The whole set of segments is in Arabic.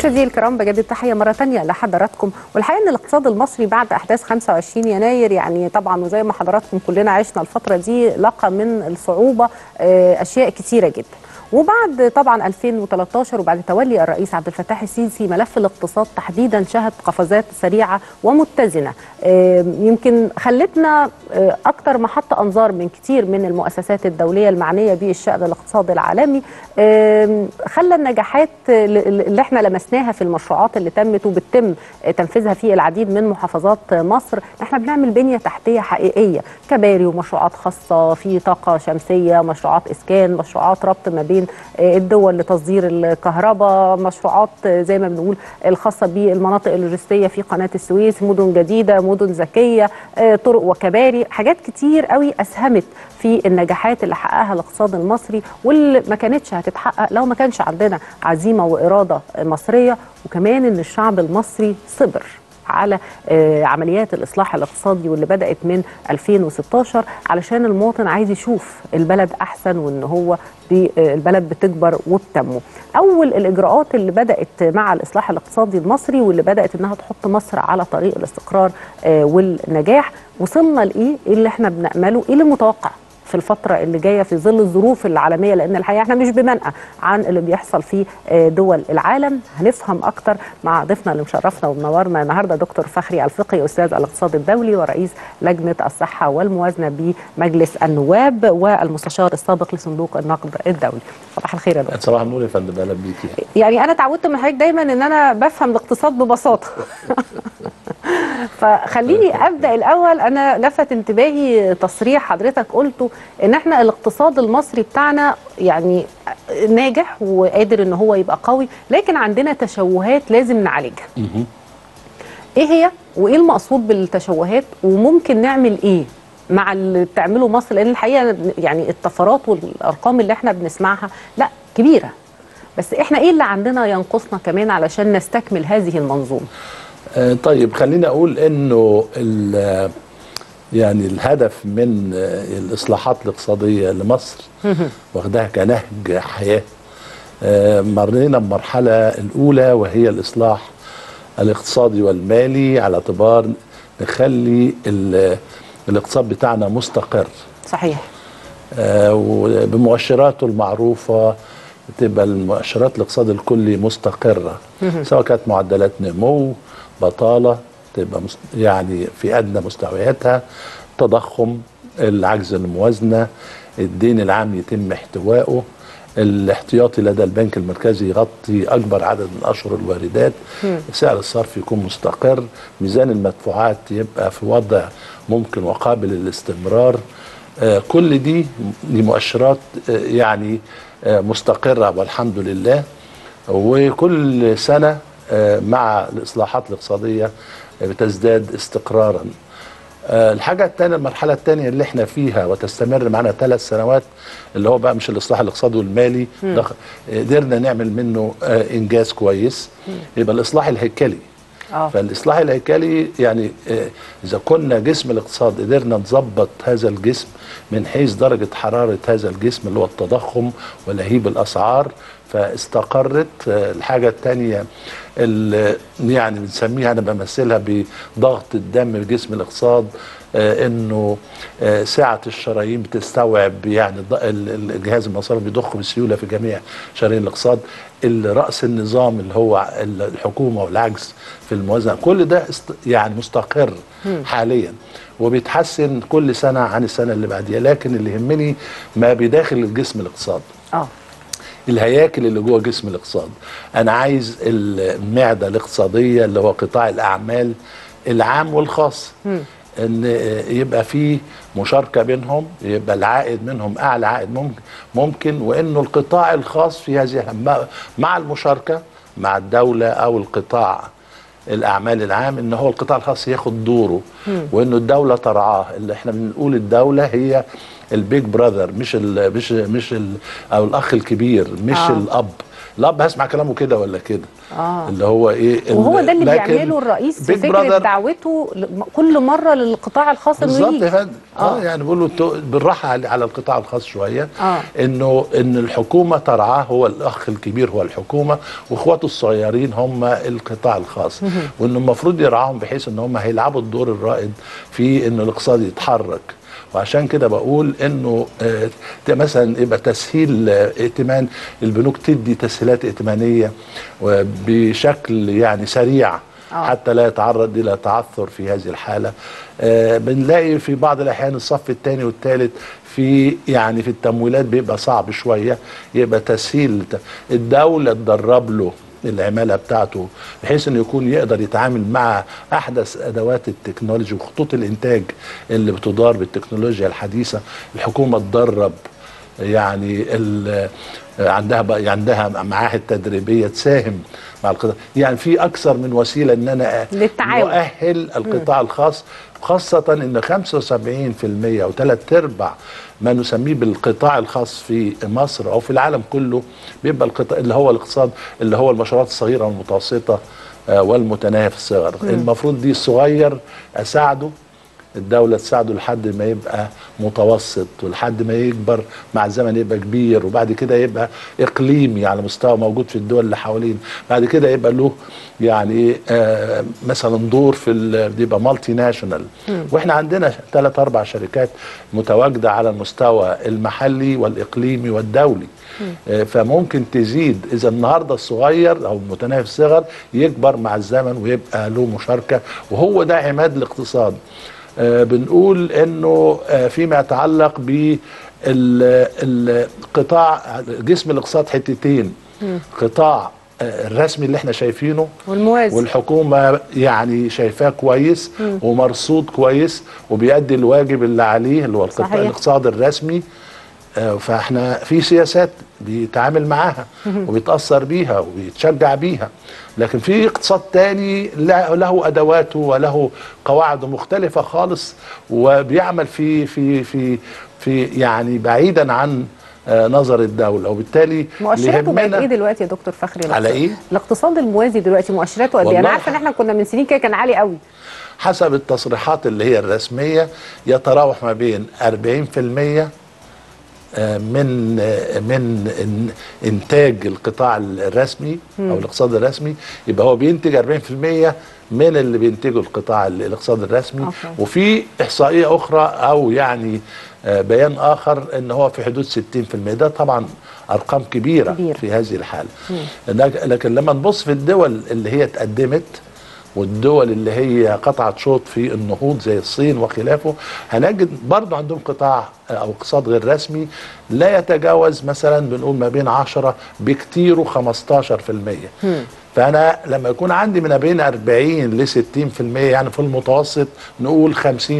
مشاهدينا الكرام، بجد التحيه مره ثانيه لحضراتكم. والحقيقه ان الاقتصاد المصري بعد احداث 25 يناير يعني طبعا وزي ما حضراتكم كلنا عشنا الفتره دي لقى من الصعوبه اشياء كثيره جدا. وبعد طبعا 2013 وبعد تولي الرئيس عبد الفتاح السيسي ملف الاقتصاد تحديدا شهد قفزات سريعه ومتزنه يمكن خلتنا اكثر محط انظار من كثير من المؤسسات الدوليه المعنيه بالشأن الاقتصادي العالمي. خلى النجاحات اللي احنا لمسناها في المشروعات اللي تمت وبتتم تنفيذها في العديد من محافظات مصر، احنا بنعمل بنيه تحتيه حقيقيه، كباري ومشروعات خاصه في طاقه شمسيه، مشروعات اسكان، مشروعات ربط ما بين الدول لتصدير الكهرباء، مشروعات زي ما بنقول الخاصه بالمناطق اللوجستيه في قناه السويس، مدن جديده، مدن ذكيه، طرق وكباري، حاجات كتير قوي اسهمت في النجاحات اللي حققها الاقتصاد المصري واللي ما كانتش هتتحقق لو ما كانش عندنا عزيمه واراده مصريه، وكمان ان الشعب المصري صبر على عمليات الإصلاح الاقتصادي واللي بدأت من 2016 علشان المواطن عايز يشوف البلد أحسن وإن هو البلد بتكبر وبتنمو. أول الإجراءات اللي بدأت مع الإصلاح الاقتصادي المصري واللي بدأت إنها تحط مصر على طريق الاستقرار والنجاح، وصلنا لإيه؟ إيه اللي إحنا بنأمله؟ إيه اللي متوقع في الفترة اللي جاية في ظل الظروف العالمية؟ لأن الحقيقة احنا مش بمنأى عن اللي بيحصل في دول العالم. هنفهم أكتر مع ضيفنا اللي مشرفنا ومنورنا النهاردة دكتور فخري الفقي، أستاذ الاقتصاد الدولي ورئيس لجنة الصحة والموازنة بمجلس النواب والمستشار السابق لصندوق النقد الدولي. صباح الخير يا دكتور. صباح النور يا فندم، اهلا بيكي. يعني أنا اتعودت من حضرتك دايما إن أنا بفهم الاقتصاد ببساطة. فخليني ابدا الاول، انا لفت انتباهي تصريح حضرتك قلته ان احنا الاقتصاد المصري بتاعنا يعني ناجح وقادر ان هو يبقى قوي، لكن عندنا تشوهات لازم نعالجها. ايه هي وايه المقصود بالتشوهات وممكن نعمل ايه مع اللي بتعمله مصر؟ لان الحقيقه يعني الطفرات والارقام اللي احنا بنسمعها لا كبيره، بس احنا ايه اللي عندنا ينقصنا كمان علشان نستكمل هذه المنظومه؟ طيب خليني اقول انه يعني الهدف من الاصلاحات الاقتصاديه لمصر واخدها كنهج حياه. مرينا بمرحله الاولى وهي الاصلاح الاقتصادي والمالي على اعتبار نخلي الاقتصاد بتاعنا مستقر. صحيح. وبمؤشراته المعروفه تبقى المؤشرات الاقتصاد الكلي مستقره، سواء كانت معدلات نمو، بطالة تبقى يعني في أدنى مستوياتها، تضخم، العجز الموازنة، الدين العام يتم احتوائه، الاحتياطي لدى البنك المركزي يغطي أكبر عدد من أشهر الواردات، سعر الصرف يكون مستقر، ميزان المدفوعات يبقى في وضع ممكن وقابل للاستمرار. كل دي مؤشرات يعني مستقرة والحمد لله. وكل سنة مع الإصلاحات الاقتصادية بتزداد استقرارا. الحاجة الثانية، المرحلة الثانية اللي احنا فيها وتستمر معنا 3 سنوات، اللي هو بقى مش الإصلاح الاقتصادي والمالي، قدرنا نعمل منه إنجاز كويس، يبقى الإصلاح الهيكلي. فالإصلاح الهيكلي يعني إذا كنا جسم الاقتصاد قدرنا نظبط هذا الجسم من حيث درجة حرارة هذا الجسم اللي هو التضخم ولهيب الأسعار فاستقرت. الحاجة الثانية اللي يعني بنسميها، أنا بمثلها بضغط الدم في جسم الاقتصاد، إنه سعة الشرايين بتستوعب، يعني الجهاز المصرفي بيضخ بسيولة في جميع شرايين الاقتصاد. رأس النظام اللي هو الحكومة والعجز في الموازنة، كل ده يعني مستقر حاليا وبيتحسن كل سنة عن السنة اللي بعديها. لكن اللي يهمني ما بداخل الجسم الاقتصاد، الهياكل اللي جوه جسم الاقتصاد. انا عايز المعده الاقتصاديه اللي هو قطاع الاعمال العام والخاص، ان يبقى فيه مشاركه بينهم، يبقى العائد منهم اعلى عائد ممكن، وانه القطاع الخاص في هذه مع المشاركه مع الدوله او القطاع الاعمال العام، ان هو القطاع الخاص ياخد دوره، وانه الدوله ترعاه. اللي احنا بنقول الدوله هي البيج براذر، مش او الاخ الكبير، مش الاب. الاب هسمع كلامه كده ولا كده. اللي هو ايه، وهو ده اللي بيعمله الرئيس في فكره دعوته كل مره للقطاع الخاص انه يجي. بالظبط يا فندم. يعني بيقولوا بالراحه على القطاع الخاص شويه. ان الحكومه ترعاه، هو الاخ الكبير هو الحكومه، واخواته الصغيرين هم القطاع الخاص، وانه المفروض يرعاهم بحيث ان هم هيلعبوا الدور الرائد في ان الاقتصاد يتحرك. وعشان كده بقول انه مثلا يبقى تسهيل ائتمان، البنوك تدي تسهيلات ائتمانيه بشكل يعني سريع حتى لا يتعرض الى تعثر في هذه الحاله. بنلاقي في بعض الاحيان الصف الثاني والثالث في يعني في التمويلات بيبقى صعب شويه، يبقى تسهيل الدوله تدرب له العماله بتاعته بحيث انه يكون يقدر يتعامل مع احدث ادوات التكنولوجيا وخطوط الانتاج اللي بتدار بالتكنولوجيا الحديثه. الحكومه تدرب يعني عندها معاهد تدريبيه تساهم مع القطاع، يعني في اكثر من وسيله ان انا اؤهل القطاع الخاص، خاصه ان 75% او 3/4 ما نسميه بالقطاع الخاص في مصر او في العالم كله بيبقى القطاع اللي هو الاقتصاد، اللي هو المشروعات الصغيره والمتوسطه والمتناهيه في الصغر. المفروض دي الصغير اساعده، الدولة تساعده لحد ما يبقى متوسط، ولحد ما يكبر مع الزمن يبقى كبير، وبعد كده يبقى إقليمي على مستوى موجود في الدول اللي حوالين، بعد كده يبقى له يعني مثلا دور في يبقى مالتي ناشونال. واحنا عندنا 3-4 شركات متواجدة على المستوى المحلي والإقليمي والدولي. فممكن تزيد إذا النهاردة الصغير أو المتناهي في الصغر يكبر مع الزمن ويبقى له مشاركة، وهو ده عماد الاقتصاد. بنقول انه فيما يتعلق بالقطاع جسم الاقتصاد حتتين، قطاع الرسمي اللي احنا شايفينه والموازي، والحكومه يعني شايفاه كويس ومرصود كويس وبيؤدي الواجب اللي عليه اللي هو الاقتصاد الرسمي. فاحنا في سياسات بيتعامل معاها وبيتأثر بيها وبيتشجع بيها، لكن في اقتصاد تاني له ادواته وله قواعده مختلفه خالص، وبيعمل في يعني بعيدا عن نظر الدوله، وبالتالي مؤشراته بقت ايه دلوقتي يا دكتور فخري؟ على ايه؟ الاقتصاد الموازي دلوقتي مؤشراته قد ايه؟ انا عارفه ان احنا كنا من سنين كده كان عالي قوي. حسب التصريحات اللي هي الرسميه يتراوح ما بين 40% من انتاج القطاع الرسمي او الاقتصاد الرسمي، يبقى هو بينتج 40% من اللي بينتجه الاقتصاد الرسمي. وفي احصائيه اخرى او يعني بيان اخر ان هو في حدود 60%. ده طبعا ارقام كبيره في هذه الحاله. لكن لما نبص في الدول اللي هي اتقدمت والدول اللي هي قطعت شوط في النهوض زي الصين وخلافه، هنجد برضه عندهم قطاع او اقتصاد غير رسمي لا يتجاوز مثلا بنقول ما بين 10 بكتير و15%. فانا لما يكون عندي من بين 40 ل 60% يعني في المتوسط نقول 50%،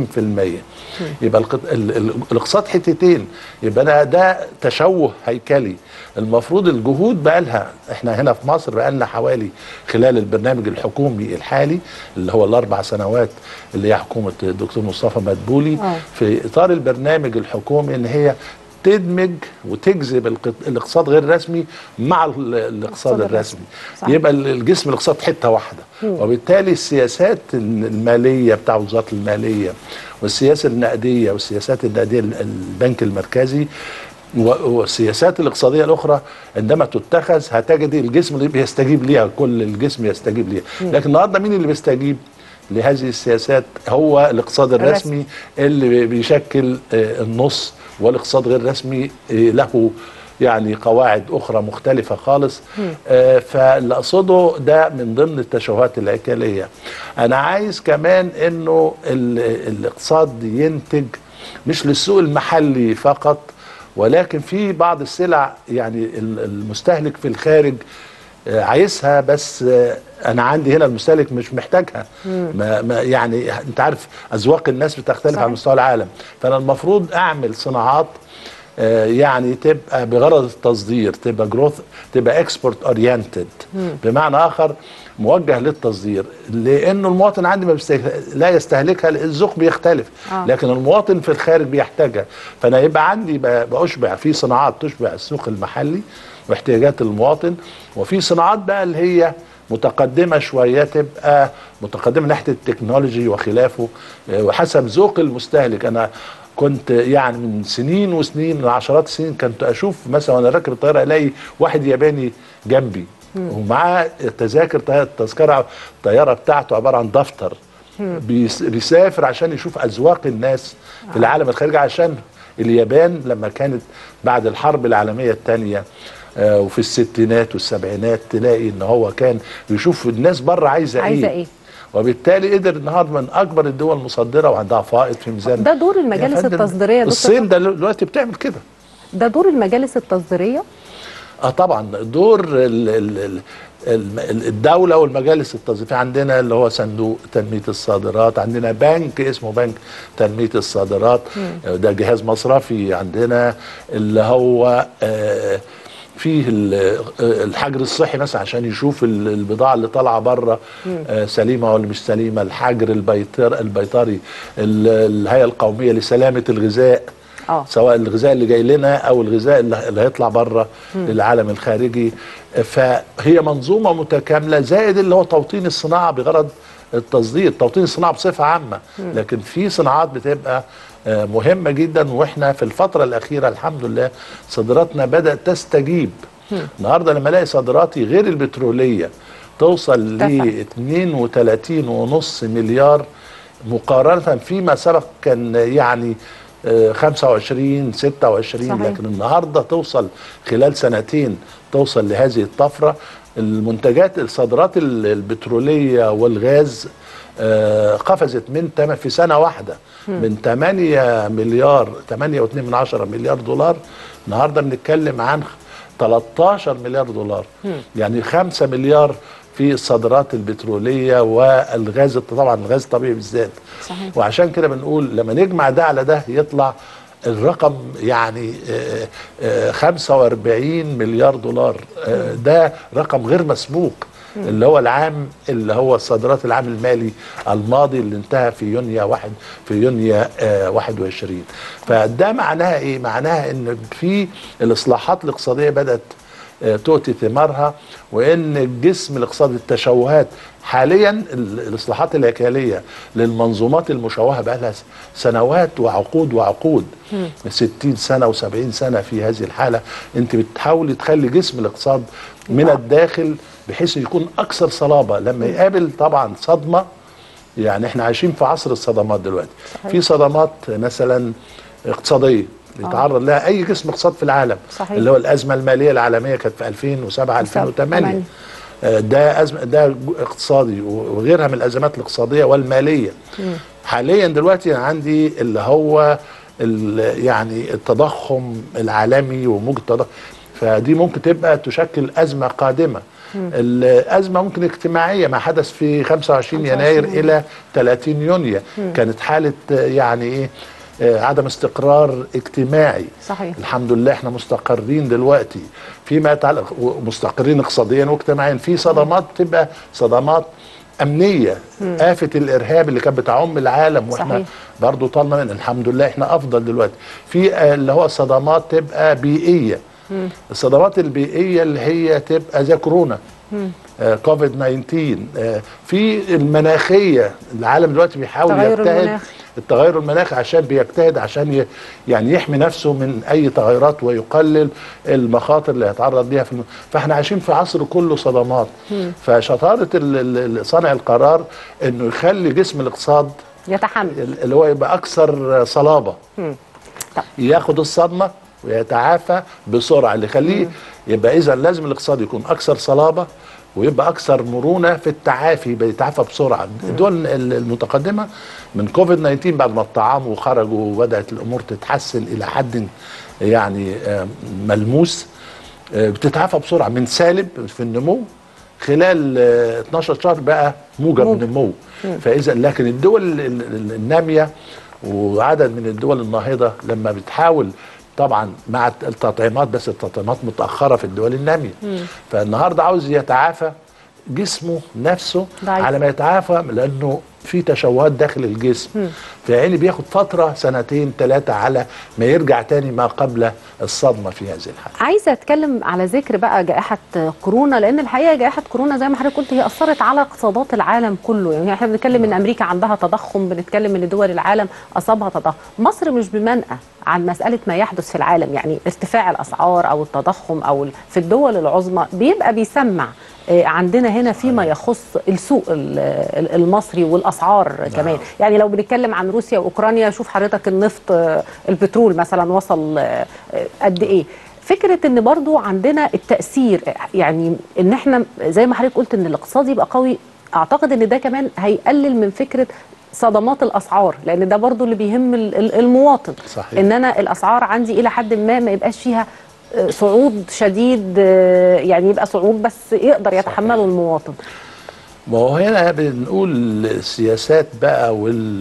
يبقى الاقتصاد حتتين. يبقى ده تشوه هيكلي. المفروض الجهود بقى لها، احنا هنا في مصر بقى لنا حوالي خلال البرنامج الحكومي الحالي اللي هو ال4 سنوات اللي هي حكومه الدكتور مصطفى مدبولي، في اطار البرنامج الحكومي ان هي تدمج وتجذب الاقتصاد غير الرسمي مع الاقتصاد الرسمي. يبقى الجسم الاقتصاد حته واحده، وبالتالي السياسات الماليه بتاع وزاره الماليه والسياسه النقديه والسياسات النقديه البنك المركزي والسياسات الاقتصاديه الاخرى عندما تتخذ هتجد الجسم اللي بيستجيب ليها، كل الجسم يستجيب ليها. لكن النهارده مين اللي بيستجيب لهذه السياسات؟ هو الاقتصاد الرسمي اللي بيشكل النص، والاقتصاد غير الرسمي له يعني قواعد اخرى مختلفه خالص. فاللي اقصده ده من ضمن التشوهات الهيكليه. انا عايز كمان انه الاقتصاد ينتج مش للسوق المحلي فقط، ولكن في بعض السلع يعني المستهلك في الخارج عايزها، بس انا عندي هنا المستهلك مش محتاجها. ما يعني انت عارف اذواق الناس بتختلف على مستوى العالم، فانا المفروض اعمل صناعات يعني تبقى بغرض التصدير، تبقى جروث، تبقى اكسبورت اورينتد، بمعنى اخر موجه للتصدير، لانه المواطن عندي لا يستهلكها، الذوق بيختلف، لكن المواطن في الخارج بيحتاجها. فانا يبقى عندي بأشبع في صناعات تشبع السوق المحلي واحتياجات المواطن. وفي صناعات بقى اللي هي متقدمة شوية، تبقى متقدمة من ناحية التكنولوجي وخلافه وحسب ذوق المستهلك. أنا كنت يعني من سنين وسنين، من عشرات السنين، كنت أشوف مثلا وأنا راكب الطيارة ألاقي واحد ياباني جنبي ومعاه تذاكر التذكرة الطيارة بتاعته عبارة عن دفتر، بيسافر عشان يشوف أذواق الناس في العالم الخارجي. عشان اليابان لما كانت بعد الحرب العالمية الثانية وفي الستينات والسبعينات، تلاقي ان هو كان يشوف الناس بره عايزه ايه، وبالتالي قدر النهارده من اكبر الدول المصدره وعندها فائض في ميزان. ده دور المجالس التصديريه يا دكتور. الصين دلوقتي بتعمل كده. ده دور المجالس التصديريه؟ طبعا دور الدوله والمجالس التصديريه. في عندنا اللي هو صندوق تنميه الصادرات، عندنا بنك اسمه بنك تنميه الصادرات، ده جهاز مصرفي. عندنا اللي هو فيه الحجر الصحي مثلا عشان يشوف البضاعه اللي طالعه بره سليمه ولا مش سليمه، الحجر البيطري، الهيئه القوميه لسلامه الغذاء، سواء الغذاء اللي جاي لنا او الغذاء اللي هيطلع بره للعالم الخارجي. فهي منظومه متكامله، زائد اللي هو توطين الصناعه بغرض التصدير، توطين الصناعه بصفه عامه. لكن في صناعات بتبقى مهمه جدا، واحنا في الفتره الاخيره الحمد لله صادراتنا بدات تستجيب. النهارده لما الاقي صادراتي غير البتروليه توصل ل 32.5 مليار، مقارنه فيما سبق كان يعني 25 26 صحيح. لكن النهارده توصل خلال سنتين توصل لهذه الطفره. المنتجات الصادرات البتروليه والغاز قفزت في سنه واحده من 8 مليار 8.2 مليار دولار، النهارده بنتكلم عن 13 مليار دولار. يعني 5 مليار في الصادرات البتروليه والغاز، طبعا الغاز الطبيعي بالذات. وعشان كده بنقول لما نجمع ده على ده يطلع الرقم يعني 45 مليار دولار. ده رقم غير مسبوق، اللي هو العام اللي هو الصادرات العام المالي الماضي اللي انتهى في يونيو 21. فده معناها ايه؟ معناها ان في الاصلاحات الاقتصاديه بدات تؤتي ثمارها، وان الجسم الاقتصادي التشوهات حاليا الاصلاحات الهيكليه للمنظومات المشوهه بقى لها سنوات وعقود 60 سنه و70 سنه في هذه الحاله. انت بتحاولي تخلي جسم الاقتصاد من الداخل بحيث يكون اكثر صلابه لما يقابل طبعا صدمه. يعني احنا عايشين في عصر الصدمات دلوقتي. في صدمات مثلا اقتصاديه بيتعرض لها اي جسم اقتصاد في العالم. اللي هو الازمه الماليه العالميه كانت في 2007 2008. ده ازمه، ده اقتصادي، وغيرها من الازمات الاقتصاديه والماليه. حاليا دلوقتي عندي اللي هو يعني التضخم العالمي وموجة التضخم، فدي ممكن تبقى تشكل ازمه قادمه. الازمه ممكن اجتماعيه، ما حدث في 25 يناير الى 30 يونيو كانت حاله يعني ايه عدم استقرار اجتماعي. صحيح. الحمد لله احنا مستقرين دلوقتي فيما يتعلق، مستقرين اقتصاديا واجتماعيا. في صدمات بتبقى صدمات امنيه، آفة الارهاب اللي كانت بتعم العالم واحنا صحيح. برضو طالنا من الحمد لله احنا افضل دلوقتي. في اللي هو صدمات تبقى بيئيه. الصدمات البيئيه اللي هي تبقى زي كورونا، كوفيد 19. في المناخيه، العالم دلوقتي بيحاول يجتهد التغير المناخي عشان بيجتهد عشان يعني يحمي نفسه من اي تغيرات ويقلل المخاطر اللي هيتعرض ليها فاحنا عايشين في عصر كله صدمات. فشطاره صانع القرار انه يخلي جسم الاقتصاد يتحمل، اللي هو يبقى اكثر صلابه، ياخد الصدمه ويتعافى بسرعه، اللي يخليه يبقى اذا لازم الاقتصاد يكون اكثر صلابه ويبقى اكثر مرونه في التعافي، بيتعافى بسرعه. الدول المتقدمه من كوفيد 19 بعد ما الطعام وخرجوا وبدات الامور تتحسن الى حد يعني ملموس، بتتعافى بسرعه من سالب في النمو خلال 12 شهر بقى موجب نمو. فاذا لكن الدول الناميه وعدد من الدول الناهضه لما بتحاول طبعا مع التطعيمات، بس التطعيمات متاخره في الدول الناميه، فالنهارده عاوز يتعافى جسمه نفسه ضعيف. على ما يتعافى، لانه في تشوهات داخل الجسم، فيعني بياخد فتره سنتين ثلاثه على ما يرجع تاني ما قبل الصدمه في هذه الحاله. عايزه اتكلم على ذكر بقى جائحه كورونا، لان الحقيقه جائحه كورونا زي ما حضرتك قلت هي اثرت على اقتصادات العالم كله. يعني احنا بنتكلم ان امريكا عندها تضخم، بنتكلم ان دول العالم اصابها تضخم. مصر مش بمنأى عن مساله ما يحدث في العالم، يعني ارتفاع الاسعار او التضخم او في الدول العظمى بيبقى بيسمع عندنا هنا فيما يخص السوق المصري والاسعار كمان. يعني لو بنتكلم عن روسيا واوكرانيا، شوف حضرتك النفط البترول مثلا وصل قد ايه. فكره ان برضو عندنا التاثير، يعني ان احنا زي ما حضرتك قلت ان الاقتصاد يبقى قوي، اعتقد ان ده كمان هيقلل من فكره صدمات الاسعار، لان ده برضو اللي بيهم المواطن. صحيح. ان انا الاسعار عندي الى حد ما يبقاش فيها صعود شديد، يعني يبقى صعود بس يقدر يتحمله المواطن. ما هو هنا بنقول السياسات بقى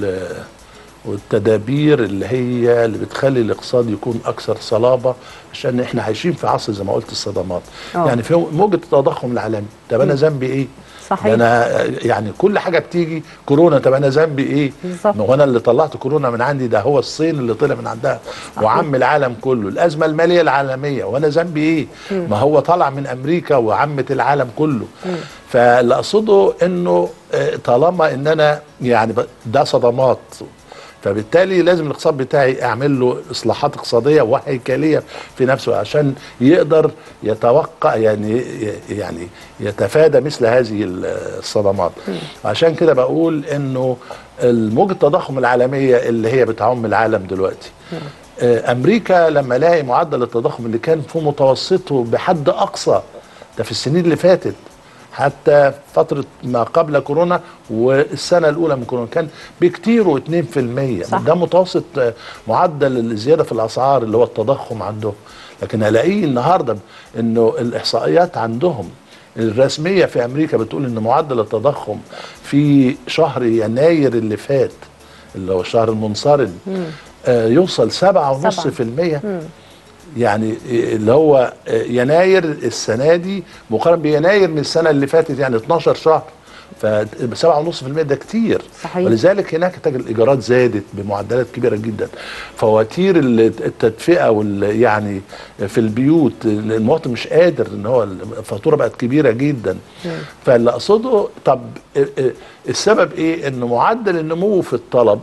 والتدابير اللي بتخلي الاقتصاد يكون اكثر صلابه، عشان احنا عايشين في عصر زي ما قلت الصدمات. يعني في موجه التضخم العالمي، طب انا ذنبي ايه؟ صحيح. انا يعني كل حاجه بتيجي كورونا، طب انا ذنبي ايه؟ بالظبط. ما هو انا اللي طلعت كورونا من عندي؟ ده هو الصين اللي طلع من عندها وعم العالم كله. الازمه الماليه العالميه، وانا ذنبي ايه؟ ما هو طلع من امريكا وعمت العالم كله. فاللي اقصده انه طالما ان انا يعني ده صدمات، فبالتالي لازم الاقتصاد بتاعي اعمل له اصلاحات اقتصاديه وهيكليه في نفسه عشان يقدر يتوقع يعني يتفادى مثل هذه الصدمات. عشان كده بقول انه موجة التضخم العالميه اللي هي بتعم العالم دلوقتي، امريكا لما لاقي معدل التضخم اللي كان في متوسطه بحد اقصى ده في السنين اللي فاتت، حتى فترة ما قبل كورونا والسنة الأولى من كورونا، كان بكتير 2%. ده متوسط معدل الزيادة في الأسعار اللي هو التضخم عندهم. لكن ألاقيه النهاردة إنه الإحصائيات عندهم الرسمية في أمريكا بتقول إن معدل التضخم في شهر يناير اللي فات اللي هو الشهر المنصرم يوصل 7.5%. يعني اللي هو يناير السنه دي مقارنه بيناير من السنه اللي فاتت، يعني 12 شهر، ف 7.5% ده كتير. صحيح. ولذلك هناك تجد الايجارات زادت بمعدلات كبيره جدا، فواتير التدفئه يعني في البيوت المواطن مش قادر ان هو الفاتوره بقت كبيره جدا. فاللي اقصده طب السبب ايه؟ ان معدل النمو في الطلب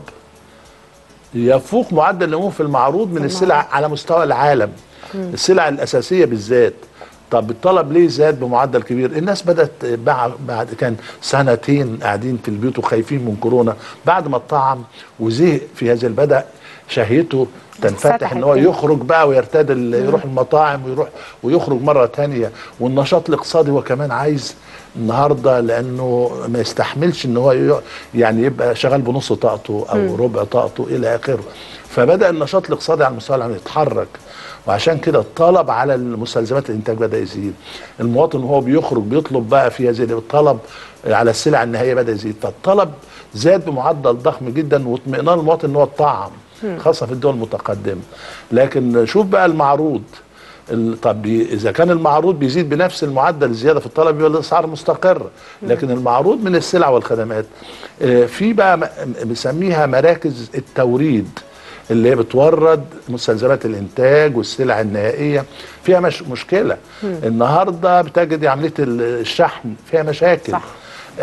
يفوق معدل النمو في المعروض من السلع على مستوى العالم. السلع الأساسية بالذات. طب الطلب ليه زاد بمعدل كبير؟ الناس بدأت بعد كان سنتين قاعدين في البيوت وخايفين من كورونا، بعد ما الطعم وزهق في هذا بدأ شهيته تنفتح ان هو يخرج بقى ويرتاد يروح المطاعم ويخرج مرة تانية. والنشاط الاقتصادي هو كمان عايز النهارده، لانه ما يستحملش ان هو يعني يبقى شغال بنص طاقته او ربع طاقته الى اخره. فبدا النشاط الاقتصادي على المستوى العالمي يتحرك، وعشان كده الطلب على المستلزمات الانتاج بدا يزيد. المواطن وهو بيخرج بيطلب بقى في هذه الطلب على السلع النهائيه بدا يزيد، فالطلب زاد بمعدل ضخم جدا، واطمئنان المواطن ان هو الطعم خاصه في الدول المتقدمه. لكن شوف بقى المعروض، طب اذا كان المعروض بيزيد بنفس المعدل الزياده في الطلب يبقى الاسعار مستقره. لكن المعروض من السلع والخدمات في بقى بنسميها مراكز التوريد اللي هي بتورد مستلزمات الانتاج والسلع النهائيه، فيها مشكله. النهارده بتجد عمليه الشحن فيها مشاكل. صح.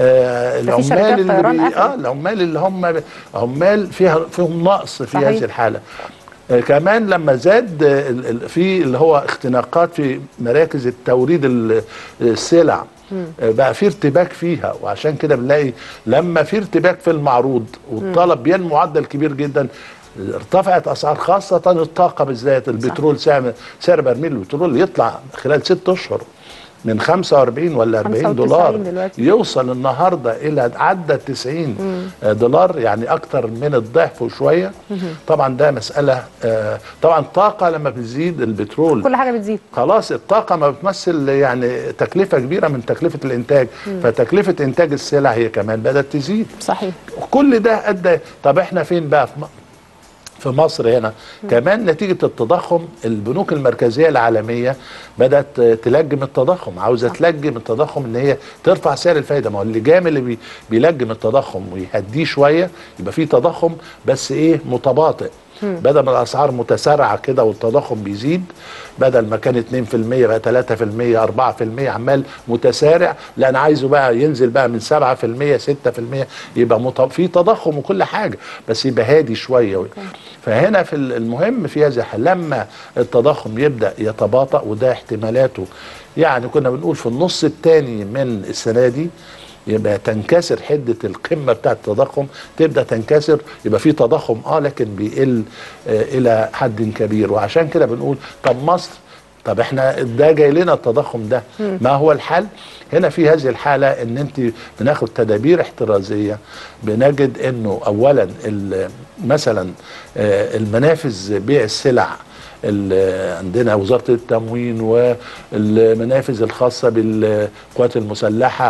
العمال اللي هم عمال فيهم نقص في هذه الحاله. كمان لما زاد في اللي هو اختناقات في مراكز التوريد السلع، بقى في ارتباك فيها، وعشان كده بنلاقي لما في ارتباك في المعروض والطلب بينمو معدل كبير جدا، ارتفعت اسعار خاصه الطاقه بالذات. البترول سعر برميل البترول يطلع خلال 6 اشهر من 45 ولا 40 دولار دلوقتي. يوصل النهارده الى عدى 90 دولار، يعني اكتر من الضعف وشويه. طبعا ده مساله طبعا الطاقه لما بتزيد البترول كل حاجه بتزيد، خلاص الطاقه ما بتمثل يعني تكلفه كبيره من تكلفه الانتاج، فتكلفه انتاج السلع هي كمان بدات تزيد. صحيح. كل ده ادى. طب احنا فين بقى في مصر هنا كمان نتيجة التضخم. البنوك المركزية العالمية بدأت تلجم التضخم، عاوزة تلجم التضخم ان هي ترفع سعر الفايدة. ما هو اللجام اللي بيلجم التضخم ويهديه شوية يبقى فيه تضخم بس ايه متباطئ، بدل ما الاسعار متسارعه كده والتضخم بيزيد، بدل ما كان 2% بقى 3% 4% عمال متسارع، لا انا عايزه بقى ينزل بقى من 7% 6%، يبقى في تضخم وكل حاجه بس يبقى هادي شويه. فهنا في المهم في هذا لما التضخم يبدا يتباطأ، وده احتمالاته يعني كنا بنقول في النص الثاني من السنه دي يبقى تنكسر حده القمه بتاعه التضخم، تبدا تنكسر، يبقى في تضخم لكن بيقل الى حد كبير. وعشان كده بنقول طب مصر، طب احنا ده جاي لنا التضخم ده، ما هو الحل؟ هنا في هذه الحاله ان انت بناخد تدابير احترازيه. بنجد انه اولا مثلا المنافذ بيع السلع عندنا وزارة التموين والمنافذ الخاصة بالقوات المسلحة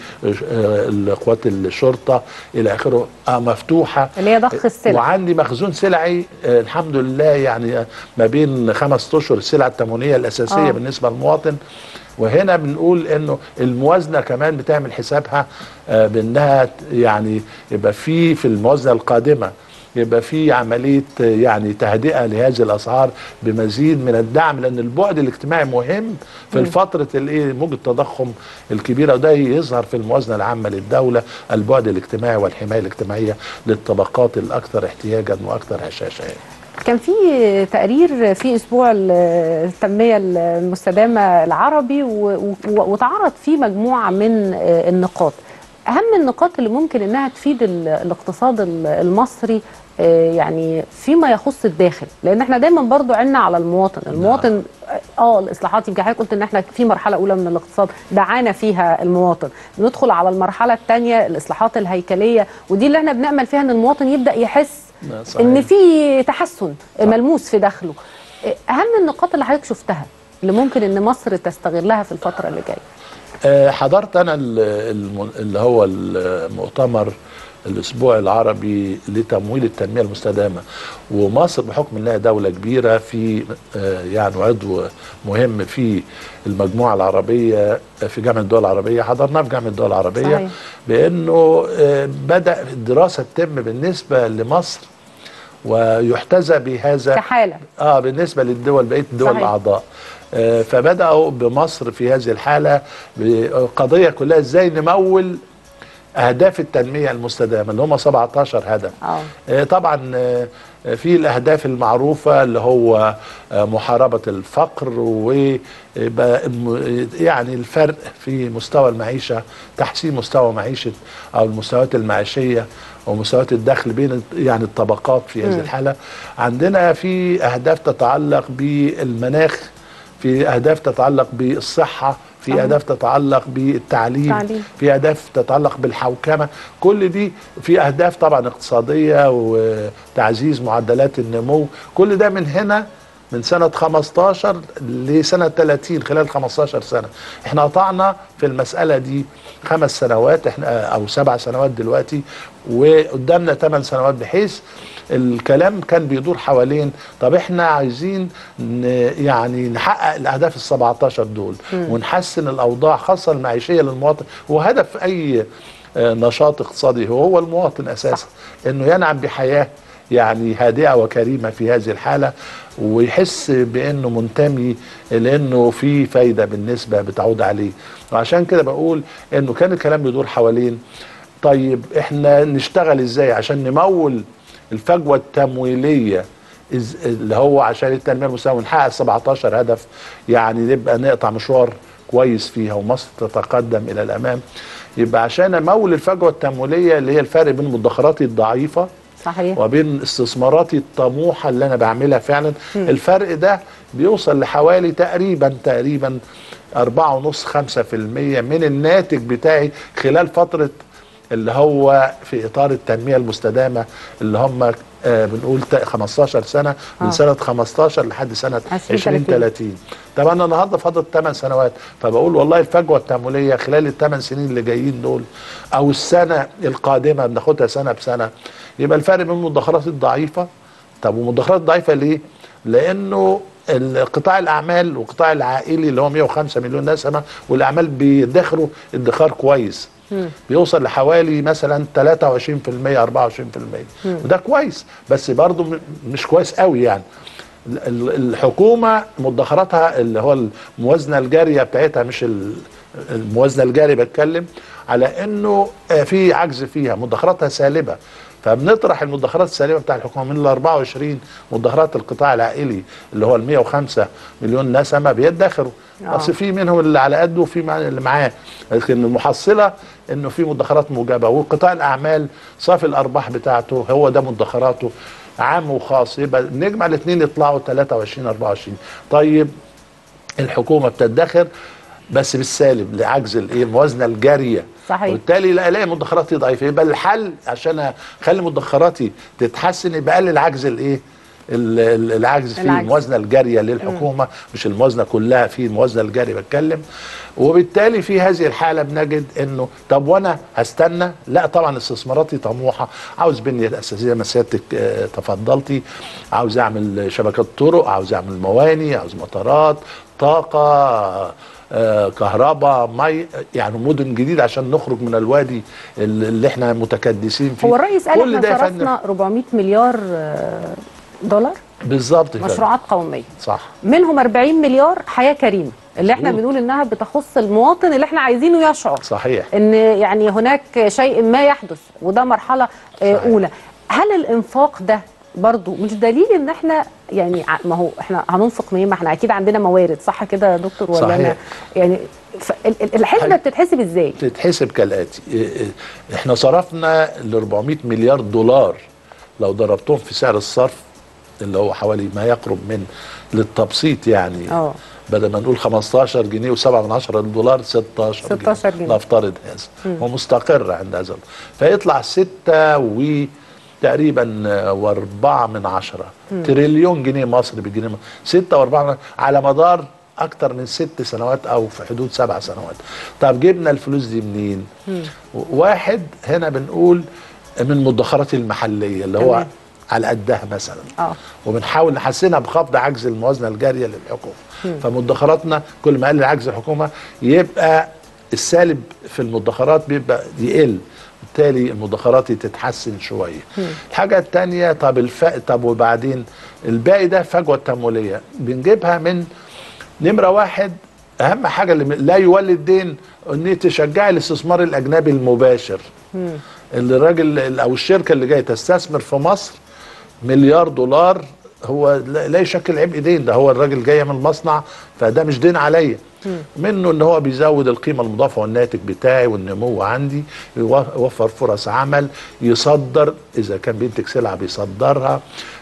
والقوات الشرطة إلى آخره مفتوحة، اللي هي ضخ السلع. وعندي مخزون سلعي الحمد لله يعني ما بين 5 أشهر السلع التموينية الأساسية بالنسبة للمواطن. وهنا بنقول انه الموازنه كمان بتعمل حسابها بانها يعني يبقى في الموازنه القادمه يبقى في عمليه يعني تهدئه لهذه الاسعار بمزيد من الدعم، لان البعد الاجتماعي مهم في الفتره موجه التضخم الكبيره، وده يظهر في الموازنه العامه للدوله، البعد الاجتماعي والحمايه الاجتماعيه للطبقات الاكثر احتياجا واكثر هشاشه. كان في تقرير في اسبوع التنميه المستدامه العربي وتعرض فيه مجموعه من النقاط، اهم النقاط اللي ممكن انها تفيد الاقتصاد المصري يعني فيما يخص الداخل، لان احنا دايما برضو عنا على المواطن. الاصلاحات يمكن حضرتك قلت ان احنا في مرحله اولى من الاقتصاد دعانا فيها المواطن، ندخل على المرحله الثانيه الاصلاحات الهيكليه، ودي اللي احنا بنامل فيها ان المواطن يبدا يحس ان في تحسن ملموس في دخله. اهم النقاط اللي حضرتك شفتها اللي ممكن ان مصر تستغلها في الفتره اللي جايه؟ حضرت انا اللي هو المؤتمر الاسبوع العربي لتمويل التنميه المستدامه، ومصر بحكم انها دوله كبيره في يعني عضو مهم في المجموعه العربيه في جامعه الدول العربيه، حضرناه في جامعه الدول العربيه. صحيح. بانه بدا الدراسه تتم بالنسبه لمصر ويحتذى بهذا كحاله بالنسبه للدول بقيه الدول الاعضاء. فبداوا بمصر في هذه الحاله بقضيه كلها ازاي نمول اهداف التنميه المستدامه اللي هم 17 هدف. طبعا في الاهداف المعروفه اللي هو محاربه الفقر، و يعني الفرق في مستوى المعيشه، تحسين مستوى معيشه او المستويات المعيشيه ومستويات الدخل بين يعني الطبقات في هذه الحاله. عندنا في اهداف تتعلق بالمناخ، في اهداف تتعلق بالصحه، في اهداف تتعلق بالتعليم، في اهداف تتعلق بالحوكمه، كل دي في اهداف طبعا اقتصاديه وتعزيز معدلات النمو. كل ده من هنا من سنه 15 لسنه 30 خلال 15 سنه. احنا قطعنا في المساله دي 5 سنوات احنا او 7 سنوات دلوقتي، وقدامنا 8 سنوات، بحيث الكلام كان بيدور حوالين طب احنا عايزين يعني نحقق الاهداف ال17 دول ونحسن الاوضاع خاصه المعيشيه للمواطن. وهدف اي نشاط اقتصادي هو المواطن اساسا انه ينعم بحياه يعني هادئه وكريمه في هذه الحاله، ويحس بانه منتمي لانه في فايده بالنسبه بتعود عليه. وعشان كده بقول انه كان الكلام بيدور حوالين طيب احنا نشتغل ازاي عشان نمول الفجوه التمويليه اللي هو عشان التنميه المستدامه ونحقق 17 هدف، يعني نبقى نقطع مشوار كويس فيها ومصر تتقدم الى الامام. يبقى عشان امول الفجوه التمويليه اللي هي الفرق بين مدخراتي الضعيفه وبين استثماراتي الطموحه اللي انا بعملها فعلا، الفرق ده بيوصل لحوالي تقريبا 4.5-5% من الناتج بتاعي خلال فتره اللي هو في اطار التنميه المستدامه اللي هم بنقول 15 سنه من سنه 15 لحد سنه 2030. طبعا انا النهارده فاضل 8 سنوات، فبقول والله الفجوه التمويليه خلال ال8 سنين اللي جايين دول او السنه القادمه بناخدها سنه بسنه، يبقى الفرق بين المدخرات الضعيفه طب ومدخرات ضعيفه ليه؟ لانه قطاع الاعمال والقطاع العائلي اللي هو 105 مليون نسمه، والاعمال بيدخروا ادخار كويس، بيوصل لحوالي مثلا 23% 24%، وده كويس، بس برضه مش كويس قوي يعني. الحكومه مدخراتها اللي هو الموازنه الجاريه بتاعتها، مش الموازنه الجاريه، بتكلم على انه في عجز فيها، مدخراتها سالبه، فبنطرح المدخرات السالبه بتاع الحكومه من ال 24 مدخرات القطاع العائلي اللي هو ال 105 مليون نسمه بيدخروا، بس في منهم اللي على قده وفي اللي معاه، لكن المحصله انه في مدخرات موجبه. وقطاع الاعمال صافي الارباح بتاعته هو ده مدخراته عام وخاص، يبقى نجمع الاثنين يطلعوا 23 24. طيب الحكومه بتدخر بس بالسالب لعجز الموازنه الجاريه، صحيح. وبالتالي لا الاقي مدخراتي ضعيفه، يبقى الحل عشان اخلي مدخراتي تتحسن يبقى اقلل عجز العجز في الموازنه الجاريه للحكومه، مش الموازنه كلها، في الموازنه الجاريه بتكلم. وبالتالي في هذه الحاله بنجد انه طب وانا هستنى؟ لا طبعا استثماراتي طموحه، عاوز بنيه اساسيه ما سيادتك تفضلتي، عاوز اعمل شبكات طرق، عاوز اعمل مواني، عاوز مطارات، طاقه، كهرباء، مي، يعني مدن جديده عشان نخرج من الوادي اللي احنا متكدسين فيه. هو الرئيس قال احنا صرفنا 400 مليار دولار بالظبط، مشروعات قوميه، صح، منهم 40 مليار حياه كريمه اللي احنا بنقول انها بتخص المواطن اللي احنا عايزينه يشعر صحيح ان يعني هناك شيء ما يحدث، وده مرحله اولى. هل الانفاق ده برضو مش دليل ان احنا يعني ما هو احنا هننفق منين؟ ما احنا اكيد عندنا موارد، صح كده يا دكتور ولا صحيح. أنا يعني الحسبه بتتحسب ازاي؟ بتتحسب كالاتي: احنا صرفنا ال 400 مليار دولار، لو ضربتهم في سعر الصرف اللي هو حوالي ما يقرب من للتبسيط يعني بدل ما نقول 15 جنيه و7 من 10 الدولار 16 جنيه نفترض هذا، ومستقر عند هذا، فيطلع 6 تقريبا و4 من 10 تريليون جنيه مصري بالجنيه، 6 و4 على مدار اكتر من 6 سنوات او في حدود 7 سنوات. طب جبنا الفلوس دي منين؟ واحد هنا بنقول من المدخرات المحليه اللي هو على قدها مثلا، وبنحاول نحسنها بخفض عجز الموازنه الجاريه للحكومه. فمدخراتنا كل ما قل عجز الحكومه يبقى السالب في المدخرات بيبقى يقل، بالتالي المدخرات تتحسن شويه. الحاجه الثانيه طب وبعدين الباقي ده فجوه تمويليه بنجيبها من نمره واحد. اهم حاجه اللي لا يولد دين ان تشجعي الاستثمار الاجنبي المباشر، اللي الراجل او الشركه اللي جايه تستثمر في مصر مليار دولار هو لا يشكل عبء دين، ده هو الراجل جاي من المصنع، فده مش دين عليا، منه ان هو بيزود القيمه المضافه والناتج بتاعي والنمو عندي، يوفر فرص عمل، يصدر اذا كان بينتج سلعه بيصدرها،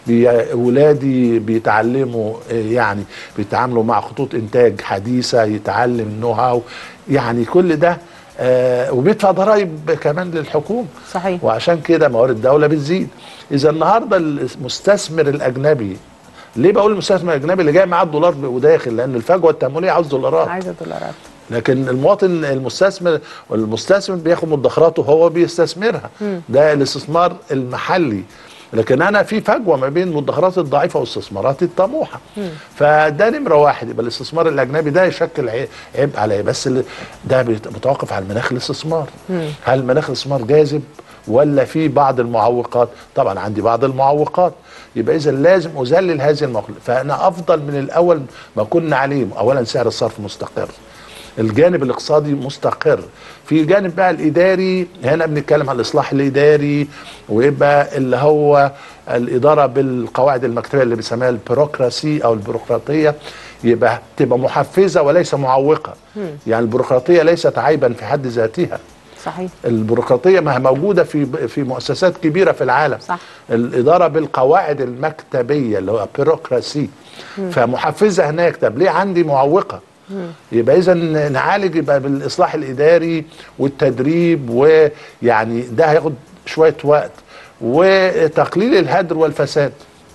ولادي بيتعلموا يعني بيتعاملوا مع خطوط انتاج حديثه، يتعلم نو هاو، يعني كل ده وبيدفع ضرائب كمان للحكومه. صحيح. وعشان كده موارد الدوله بتزيد. اذا النهارده المستثمر الاجنبي، ليه بقول المستثمر الاجنبي اللي جاي معاه الدولار وداخل؟ لان الفجوه التمويليه عاوز دولارات، عايزه دولارات، لكن المواطن المستثمر بياخد مدخراته هو بيستثمرها، ده الاستثمار المحلي. لكن انا في فجوه ما بين المدخرات الضعيفه والاستثمارات الطموحه، فده نمره واحد. يبقى الاستثمار الاجنبي ده يشكل عبء عليا، بس ده متوقف على مناخ الاستثمار. هل مناخ الاستثمار جاذب ولا في بعض المعوقات؟ طبعا عندي بعض المعوقات، يبقى اذا لازم اذلل هذه المعوقات. فانا افضل من الاول ما كنا عليه. اولا سعر الصرف مستقر، الجانب الاقتصادي مستقر، في جانب بقى الاداري هنا بنتكلم عن الاصلاح الاداري، ويبقى اللي هو الاداره بالقواعد المكتبيه اللي بنسميها البيروقراسي او البيروقراطيه، يبقى تبقى محفزه وليس معوقه. يعني البيروقراطيه ليست عيبا في حد ذاتها. صحيح. البيروقراطيه ما هي موجوده في مؤسسات كبيره في العالم. صح. الاداره بالقواعد المكتبيه اللي هو بيروقراسي، فمحفزه هناك. طب ليه عندي معوقه؟ يبقى اذا نعالج يبقى بالاصلاح الاداري والتدريب، ويعني ده هياخد شويه وقت، وتقليل الهدر والفساد.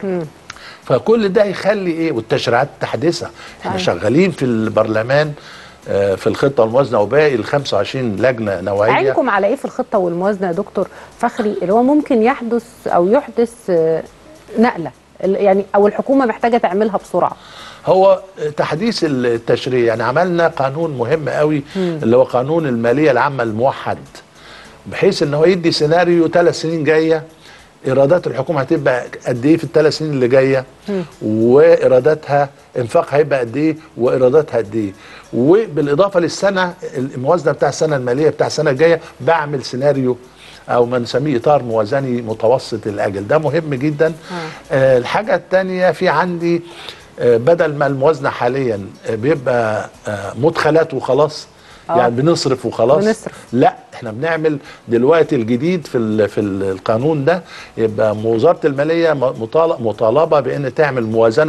فكل ده يخلي ايه؟ والتشريعات التحديثه، احنا شغالين في البرلمان في الخطه والموازنه وباقي ال 25 لجنه نوعيه. عينكم على ايه في الخطه والموازنه يا دكتور فخري اللي هو ممكن يحدث او يحدث نقله يعني او الحكومه محتاجه تعملها بسرعه؟ هو تحديث التشريع، يعني عملنا قانون مهم قوي اللي هو قانون الماليه العامه الموحد، بحيث ان هو يدي سيناريو 3 سنين جايه ايرادات الحكومه هتبقى قد ايه في ال3 سنين اللي جايه، وايراداتها انفاقها هيبقى قد ايه وايراداتها قد ايه، وبالاضافه للسنه الموازنه بتاع السنه الماليه بتاع السنه الجايه بعمل سيناريو او ما نسميه اطار موازني متوسط الاجل. ده مهم جدا. الحاجه الثانيه، في عندي بدل ما الموازنه حاليا بيبقى مدخلات وخلاص، يعني بنصرف وخلاص، لا احنا بنعمل دلوقتي الجديد في القانون ده، يبقى وزاره الماليه مطالبه بان تعمل موازنه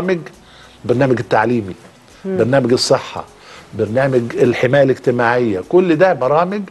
برنامج التعليمي، برنامج الصحه، برنامج الحمايه الاجتماعيه، كل ده برامج،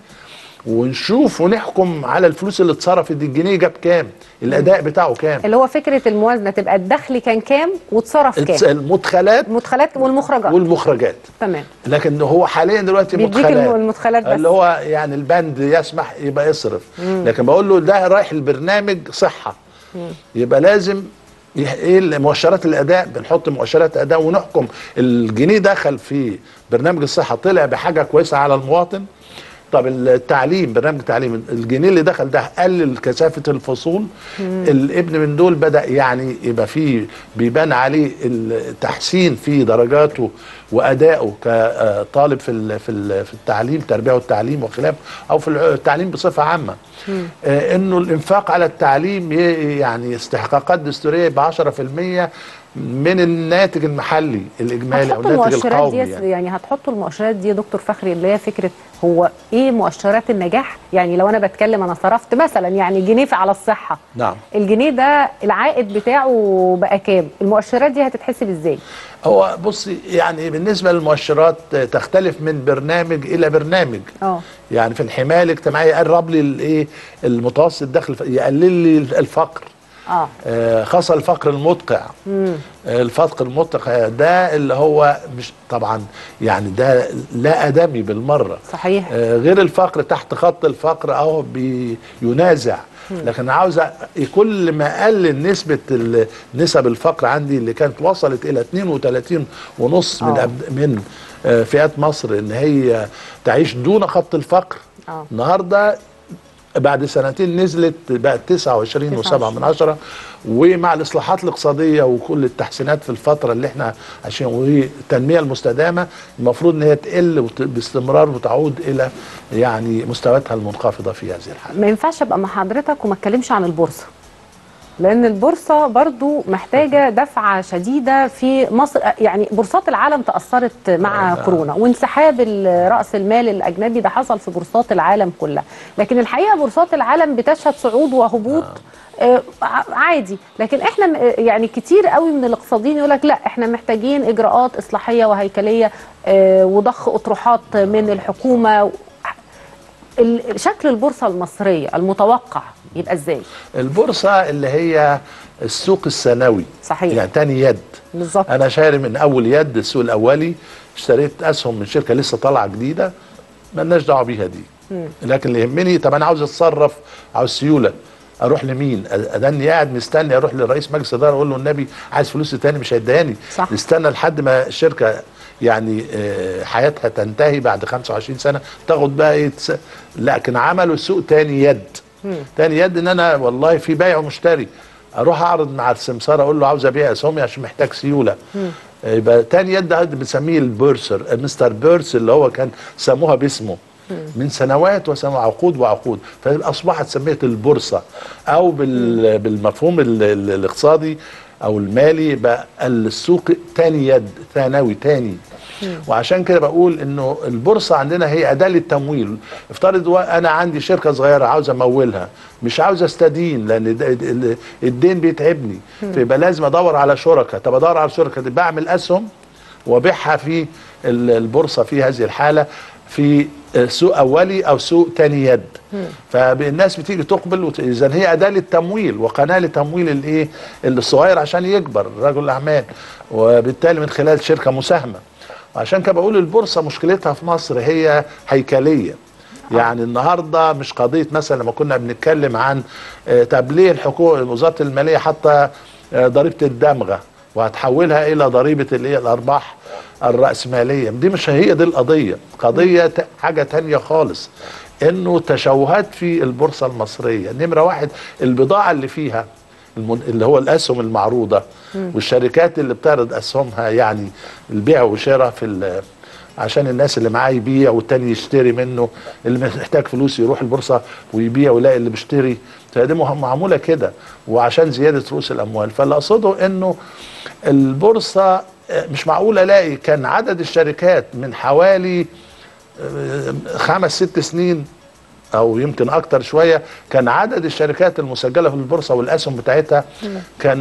ونشوف ونحكم على الفلوس اللي اتصرفت دي، الجنيه جاب كام، الاداء بتاعه كام، اللي هو فكره الموازنه تبقى الدخل كان كام واتصرف كام، المدخلات والمخرجات. تمام. لكن هو حاليا دلوقتي المدخلات بس، اللي هو يعني البند يسمح يبقى يصرف، لكن بقول له ده رايح البرنامج صحه، يبقى لازم ايه مؤشرات الاداء، بنحط مؤشرات اداء ونحكم الجنيه دخل في برنامج الصحه طلع بحاجه كويسه على المواطن. طب التعليم، برنامج التعليم، الجنيه اللي دخل ده قلل كثافه الفصول، الابن من دول بدا يعني يبقى فيه بيبان عليه التحسين في درجاته وادائه كطالب في التعليم، التربيه والتعليم وخلافه، او في التعليم بصفه عامه. انه الانفاق على التعليم يعني استحقاقات دستوريه يبقى 10% من الناتج المحلي الاجمالي او الناتج القومي. يعني هتحطوا المؤشرات دي يا دكتور فخري، اللي هي فكره هو ايه مؤشرات النجاح؟ يعني لو انا بتكلم انا صرفت مثلا يعني جنيه على الصحه، نعم، الجنيه ده العائد بتاعه بقى كام؟ المؤشرات دي هتتحسب ازاي؟ هو بصي، يعني بالنسبه للمؤشرات تختلف من برنامج الى برنامج. يعني في الحمايه الاجتماعيه قرب لي الايه المتوسط الدخل، يقلل لي الفقر، خاصه الفقر المدقع. الفقر المدقع ده اللي هو مش طبعا يعني ده لا ادمي بالمره، صحيح. غير الفقر تحت خط الفقر اهو بينازع. لكن عاوز كل ما قلل نسب الفقر عندي اللي كانت وصلت الى 32.5 من فئات مصر ان هي تعيش دون خط الفقر، النهارده بعد سنتين نزلت بقت 29.7، ومع الاصلاحات الاقتصاديه وكل التحسينات في الفتره اللي احنا عشان والتنميه المستدامه المفروض ان هي تقل باستمرار وتعود الى يعني مستوياتها المنخفضه في هذه الحاله. ما ينفعش ابقى مع حضرتك وما اتكلمش عن البورصه، لأن البورصة برضو محتاجة دفعة شديدة في مصر. يعني بورصات العالم تأثرت مع كورونا، وانسحاب رأس المال الأجنبي ده حصل في بورصات العالم كلها، لكن الحقيقة بورصات العالم بتشهد صعود وهبوط عادي. لكن احنا يعني كتير قوي من الاقتصاديين يقول لك لا احنا محتاجين إجراءات إصلاحية وهيكلية وضخ أطروحات من الحكومة. شكل البورصة المصرية المتوقع يبقى ازاي؟ البورصة اللي هي السوق الثانوي، صحيح، يعني تاني يد بالظبط. انا شاري من اول يد، السوق الاولي اشتريت اسهم من شركه لسه طالعه جديده مالناش دعوه بيها دي. لكن اللي يهمني، طب انا عاوز اتصرف، عاوز سيوله، اروح لمين؟ اداني قاعد مستني اروح لرئيس مجلس اداره اقول له النبي عايز فلوس تاني مش هيداني، نستنى لحد ما الشركه يعني حياتها تنتهي بعد 25 سنه تاخد بقى ايه. لكن عملوا سوق تاني يد. تاني يد ان انا والله في بيع ومشتري، اروح اعرض مع السمسار اقول له عاوز ابيع اسهمي عشان محتاج سيوله. يبقى تاني يد ده بنسميه البورسر، مستر بيرس، اللي هو كان سموها باسمه من سنوات وسموا عقود وعقود، فاصبحت سميت البورصه، او بالمفهوم الاقتصادي او المالي بقى السوق تاني يد، ثانوي تاني. وعشان كده بقول انه البورصه عندنا هي اداه للتمويل. افترض انا عندي شركه صغيره عاوز امولها، مش عاوز استدين لان الدين بيتعبني، فيبقى لازم ادور على شركاء. طب ادور على شركاء دي بعمل اسهم وابيعها في البورصه في هذه الحاله في سوق اولي او سوق تاني يد. فالناس بتيجي تقبل، اذا هي اداه للتمويل وقناه لتمويل الايه الصغير عشان يكبر رجل الاعمال، وبالتالي من خلال شركه مساهمه. وعشان كده بقول البورصه مشكلتها في مصر هي هيكليه. يعني النهارده مش قضيه مثلا لما كنا بنتكلم عن طب ليه الحكومه وزاره الماليه حاطه ضريبه الدمغه وهتحولها الى ضريبه الارباح الرأسمالية. دي مش هي دي القضية، قضية حاجة تانية خالص، انه تشوهات في البورصة المصرية. نمرة واحد، البضاعة اللي فيها اللي هو الاسهم المعروضة والشركات اللي بتعرض اسهمها، يعني البيع والشراء عشان الناس اللي معاه يبيع والتاني يشتري منه، اللي محتاج فلوس يروح البورصة ويبيع ويلاقي اللي بيشتري. فدي معمولة كده وعشان زيادة رؤوس الاموال. فاللي اقصده انه البورصة مش معقول الاقي كان عدد الشركات من حوالي 5-6 سنين او يمكن اكتر شوية، كان عدد الشركات المسجلة في البورصة والاسهم بتاعتها كان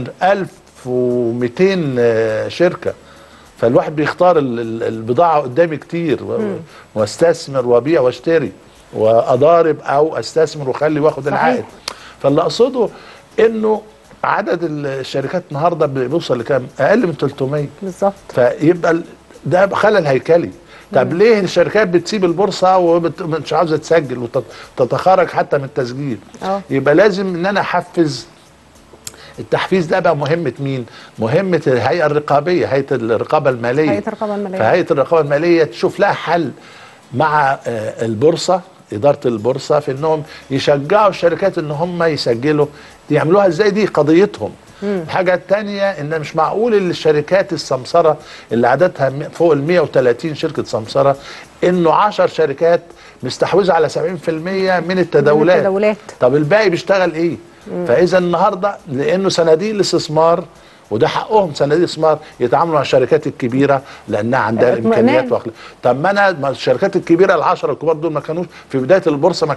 1200 شركة. فالواحد بيختار البضاعة قدامي كتير واستثمر وابيع واشتري واضارب او استثمر واخلي واخد العائد. فاللي اقصده انه عدد الشركات النهارده بيوصل لكام؟ اقل من 300 بالظبط. فيبقى ده خلل هيكلي. طب ليه الشركات بتسيب البورصه ومش عاوزه تسجل وتتخرج حتى من التسجيل؟ يبقى لازم ان انا احفز. التحفيز ده بقى مهمه مين؟ مهمه الهيئه الرقابيه، هيئه الرقابه الماليه. هيئه الرقابه الماليه. فهيئه الرقابه الماليه تشوف لها حل مع البورصه، اداره البورصه، في انهم يشجعوا الشركات ان هم يسجلوا. يعملوها ازاي؟ دي قضيتهم. الحاجه الثانيه ان مش معقول الشركات السمسره اللي عددها فوق ال 130 شركه سمسره انه 10 شركات مستحوذه على 70% من التداولات. طب الباقي بيشتغل ايه؟ فاذا النهارده لانه صناديق الاستثمار، وده حقهم صناديق الاستثمار يتعاملوا مع الشركات الكبيره لانها عندها الامكانيات طب ما انا الشركات الكبيره ال10 الكبار دول ما كانوش في بدايه البورصه، ما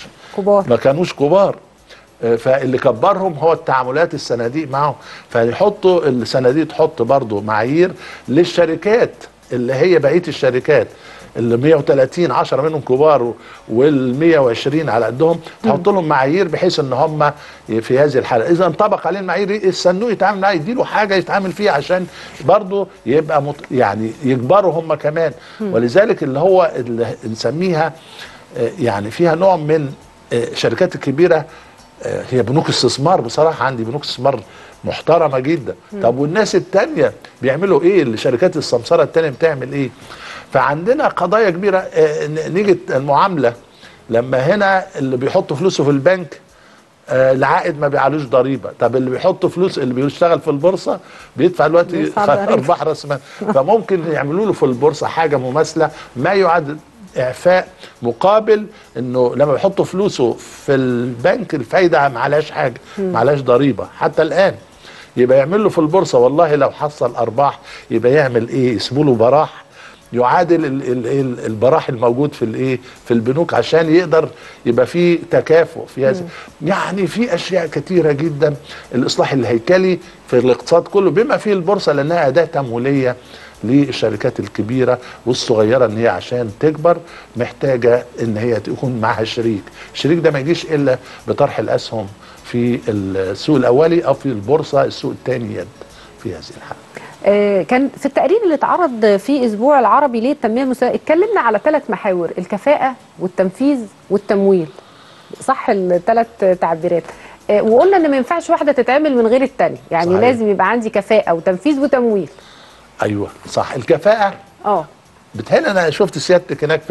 كانوش كبار. فاللي كبرهم هو التعاملات الصناديق معهم. فيحطوا الصناديق تحط برضو معايير للشركات اللي هي بقيه الشركات اللي 130 10 منهم كبار وال 120 على قدهم، تحط لهم معايير بحيث ان هم في هذه الحاله اذا انطبق عليه المعايير الصندوق يتعامل معاه، يديله حاجه يتعامل فيها عشان برضه يبقى يعني يكبروا هم كمان. ولذلك اللي هو اللي نسميها يعني فيها نوع من الشركات الكبيره هي بنوك استثمار. بصراحه عندي بنوك استثمار محترمه جدا. طب والناس التانيه بيعملوا ايه؟ الشركات السمسره التانيه بتعمل ايه؟ فعندنا قضايا كبيره. نيجي المعامله لما هنا اللي بيحط فلوسه في البنك العائد ما بيعلوش ضريبه. طب اللي بيحط فلوس اللي بيشتغل في البورصه بيدفع دلوقتي ارباح راس مال. فممكن يعملوا له في البورصه حاجه مماثله ما يعد اعفاء، مقابل انه لما يحطوا فلوسه في البنك الفايده ما عليهاش حاجه، ما عليهاش ضريبه حتى الان. يبقى يعمل له في البورصه والله لو حصل ارباح يبقى يعمل ايه؟ يسيبوا له براح يعادل البراح الموجود في في البنوك عشان يقدر يبقى في تكافؤ في هذا. يعني في اشياء كتيره جدا. الاصلاح الهيكلي في الاقتصاد كله بما فيه البورصه، لانها اداه تمويليه للشركات الكبيره والصغيره، ان هي عشان تكبر محتاجه ان هي تكون معها شريك. الشريك ده ما يجيش الا بطرح الاسهم في السوق الاولي او في البورصه السوق الثاني يد في هذه الحاله. كان في التقرير اللي اتعرض في اسبوع العربي للتنميه المستدامه اتكلمنا على 3 محاور: الكفاءه والتنفيذ والتمويل. صح الثلاث تعبيرات. وقلنا ان ما ينفعش واحده تتعمل من غير الثانيه، يعني صحيح. لازم يبقى عندي كفاءه وتنفيذ وتمويل. ايوه صح. الكفاءه بتهيألي انا شفت سيادتك هناك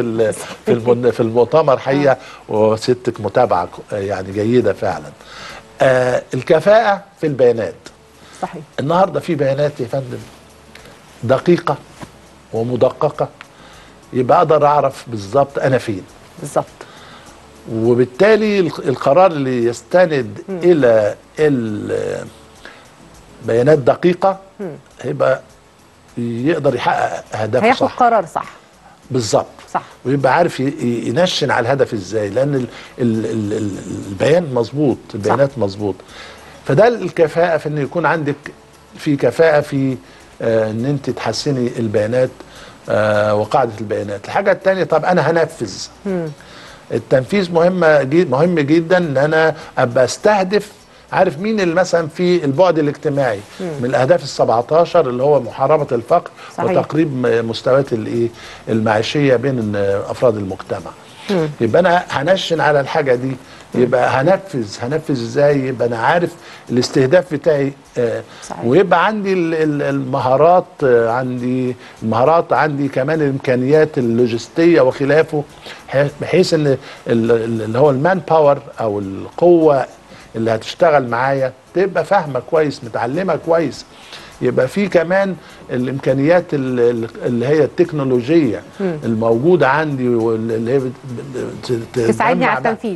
في المؤتمر حقيقه، وسيادتك متابعه يعني جيده فعلا. الكفاءه في البيانات. صحيح. النهارده في بيانات يا فندم دقيقه ومدققه، يبقى اقدر اعرف بالظبط انا فين بالظبط. وبالتالي القرار اللي يستند الى البيانات دقيقه هيبقى يقدر يحقق اهدافه، هياخد قرار صح بالظبط، صح، ويبقى عارف ينشن على الهدف ازاي، لان البيان مظبوط، البيانات مظبوط. فده الكفاءه، في ان يكون عندك في كفاءه في ان انت تحسني البيانات وقاعده البيانات. الحاجه الثانيه، طب انا هنفذ. التنفيذ مهم جدا ان انا ابقى استهدف عارف مين اللي مثلا في البعد الاجتماعي من الاهداف ال17 اللي هو محاربه الفقر صحيح. وتقريب مستويات المعيشيه بين افراد المجتمع. يبقى انا هنشن على الحاجه دي، يبقى هنفذ ازاي؟ يبقى انا عارف الاستهداف بتاعي، ويبقى عندي المهارات، عندي كمان الامكانيات اللوجستيه وخلافه، بحيث ان اللي هو المان باور او القوه اللي هتشتغل معايا تبقى فاهمه كويس، متعلمه كويس. يبقى في كمان الامكانيات اللي هي التكنولوجيه الموجوده عندي، واللي هي تساعدني على التنفيذ.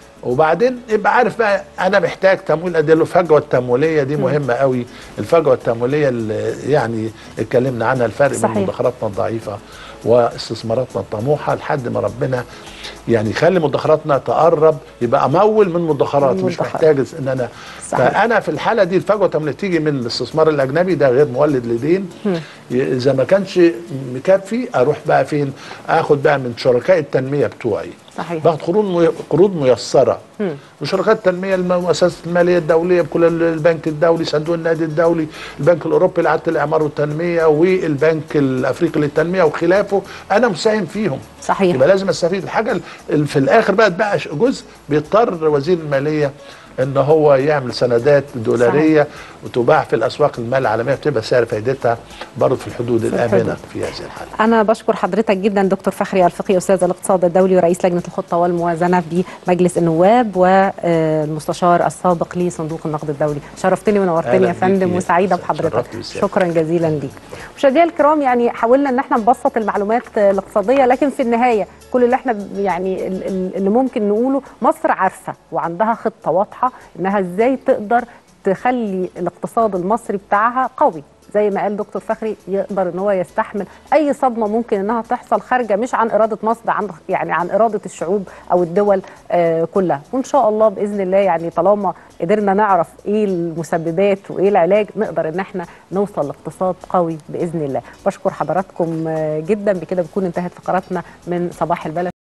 وبعدين يبقى عارف بقى انا محتاج تمويل قد ايه. الفجوه التمويليه دي مهمه قوي، الفجوه التمويليه اللي يعني اتكلمنا عنها، الفرق بين مدخراتنا الضعيفه واستثماراتنا الطموحه، لحد ما ربنا يعني يخلي مدخراتنا تقرب، يبقى امول من مدخرات، مش محتاج ان انا فانا في الحاله دي الفجوه التمويليه تيجي من الاستثمار الاجنبي، ده غير مولد لدين. اذا ما كانش مكفي اروح بقى فين؟ اخد بقى من شركاء التنميه بتوعي. صحيح. باخد قروض ميسره. وشركات التنميه، المؤسسات الماليه الدوليه بكل، البنك الدولي، صندوق النقد الدولي، البنك الاوروبي لاعاده الاعمار والتنميه، والبنك الافريقي للتنميه وخلافه، انا مساهم فيهم. صحيح. يبقى لازم استفيد. الحاجه في الاخر بقى جزء بيضطر وزير الماليه ان هو يعمل سندات دولاريه وتباع في الاسواق المال العالميه، بتبقى سعر فائدتها برضه في الحدود الامنه في هذه الحاله. انا بشكر حضرتك جدا دكتور فخري الفقي، استاذ الاقتصاد الدولي ورئيس لجنه الخطه والموازنه بمجلس النواب، والمستشار السابق لصندوق النقد الدولي. شرفتني ونورتني يا فندم، وسعيده بحضرتك. شكرا جزيلا ليك. مشاهدينا الكرام، يعني حاولنا ان احنا نبسط المعلومات الاقتصاديه، لكن في النهايه كل اللي احنا يعني اللي ممكن نقوله، مصر عارفه وعندها خطه واضحه انها ازاي تقدر تخلي الاقتصاد المصري بتاعها قوي، زي ما قال دكتور فخري، يقدر ان هو يستحمل اي صدمه ممكن انها تحصل خارجه مش عن اراده مصر، عن اراده الشعوب او الدول كلها. وان شاء الله باذن الله، يعني طالما قدرنا نعرف ايه المسببات وايه العلاج، نقدر ان احنا نوصل لاقتصاد قوي باذن الله. بشكر حضراتكم جدا. بكده بتكون انتهت فقراتنا من صباح البلد.